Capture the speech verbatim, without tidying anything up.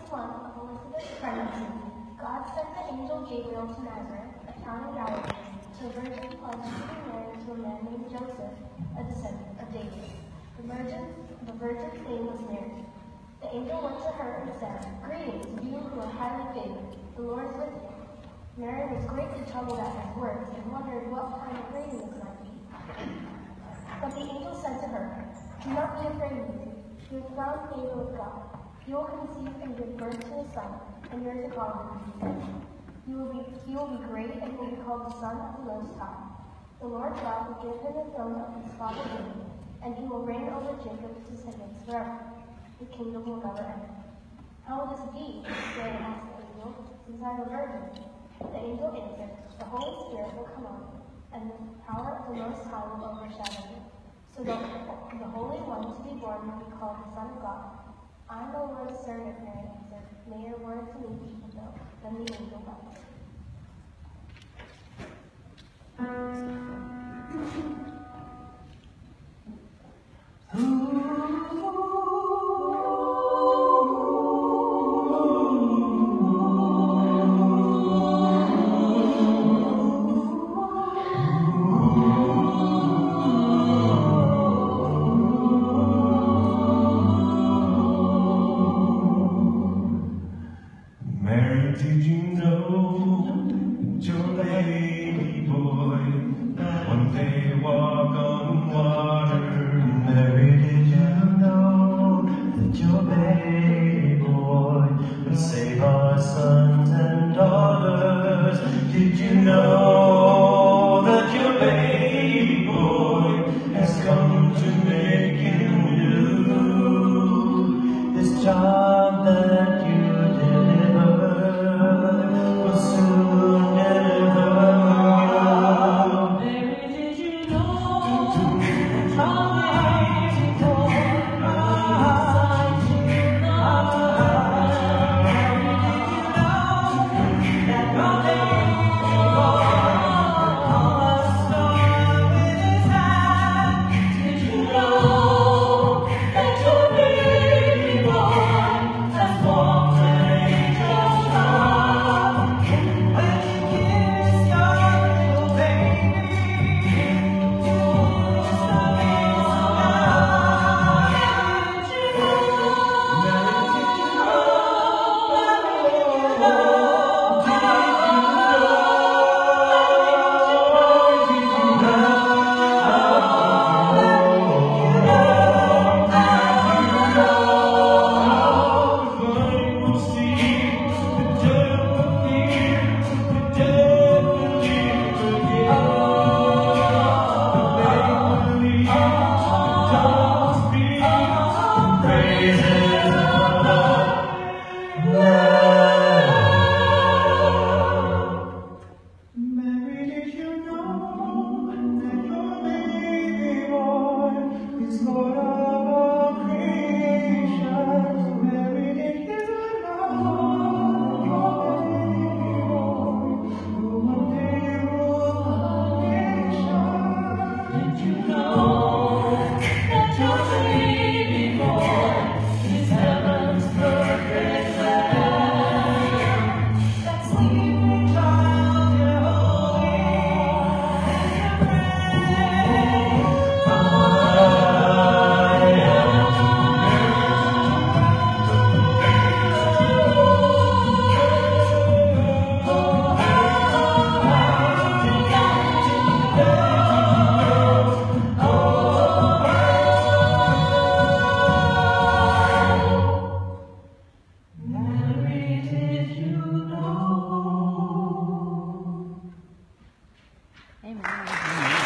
month of Elizabeth's pregnancy, God sent the angel Gabriel to Nazareth, a town in Galilee, to a virgin pledged to be married to a man named Joseph, a descendant of David. The virgin, the virgin's name was Mary. The angel went to her and said, "Greetings, you who are highly favored. The Lord is with you." Mary was greatly troubled at his words and wondered what kind of greeting this might be. But the angel said to her, "Do not be afraid, Mary. You have found favor with God. You will conceive and give birth to a son, and you are to call him Jesus. He will be, he will be great and will be called the Son of the Most High. The Lord God will give him the throne of his father David, and he will reign over Jacob's descendants forever. The kingdom will never end." "How will this be?" Mary asked the angel, "since I am a virgin?" The angel answered, "The Holy Spirit will come on you, and the power of the Most High will overshadow you. So the, the Holy One to be born will be called the Son of God. I am the Lord's servant," Mary answered. "May your word to me be fulfilled." Then the angel left Mary, did you know that your baby boy one day walk on water? Mary, did you know that your baby boy would save our sons and daughters? Did you know that your baby boy has come to make you new? This child that you Amen.